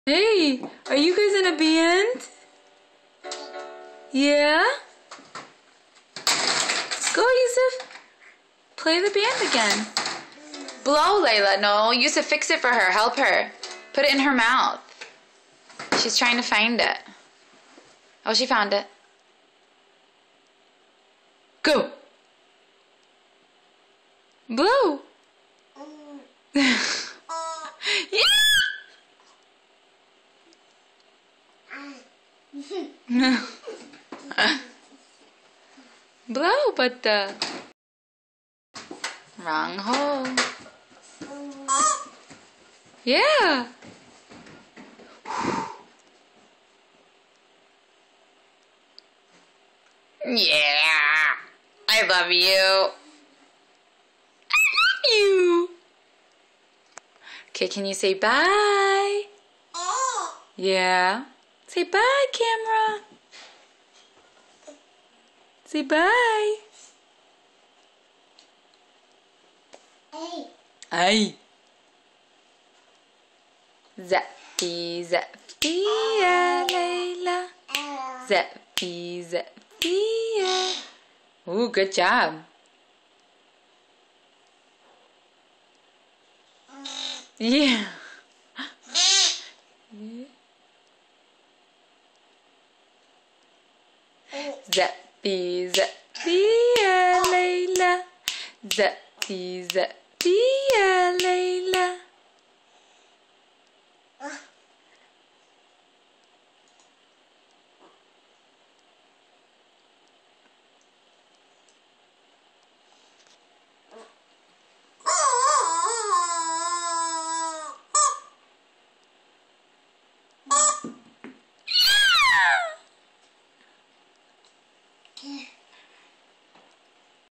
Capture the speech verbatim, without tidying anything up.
Hey, are you guys in a band? Yeah? Go, Yusuf. Play the band again. Blow, Layla. No, Yusuf, fix it for her. Help her. Put it in her mouth. She's trying to find it. Oh, she found it. Go. Blow. Yeah. Blow, but the wrong hole. Yeah. Yeah. I love you. I love you. Okay, can you say bye? Yeah. Say bye, camera. Say bye. Hey. Hey. Zappy, zappy, yeah, Layla. Zappy, zappy, yeah. Ooh, good job. Yeah. Zappy, zappy, yeah, Layla. Zappy, zappy, yeah, Layla. Yeah.